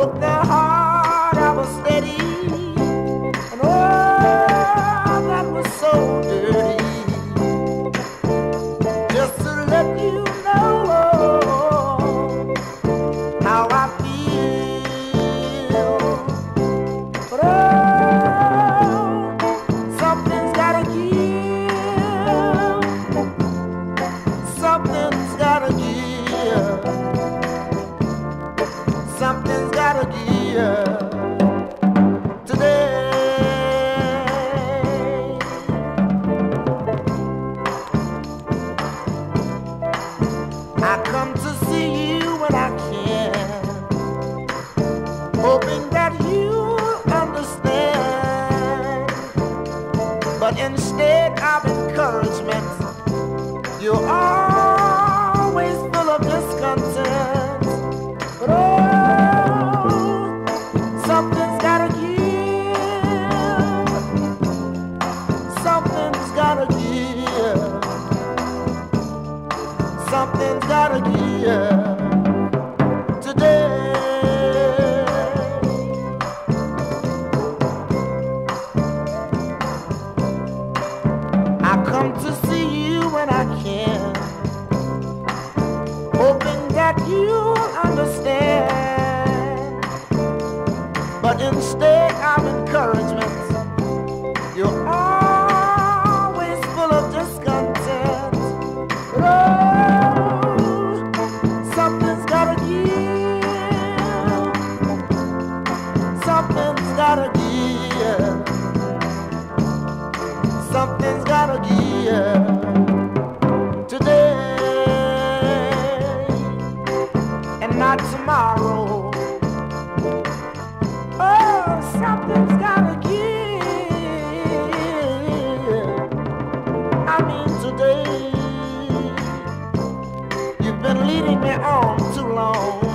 their heart, I was steady. And oh, that was so dirty. Just to let you know how I feel. But oh, something's gotta give. Something's gotta give. Something's gotta give today. I come to see you when I can, hoping that you understand. But instead of encouragement, you're always full of discontent. But oh, something's gotta give. Something's gotta give. Something's gotta give today. I come to see you when I can, hoping that you'll understand. But instead of encouragement, you're always full of discontent. But oh, something's gotta give. Something's gotta give. Something's gotta give today and not tomorrow. Oh, something's gotta give. I mean today. You've been leading me on too long.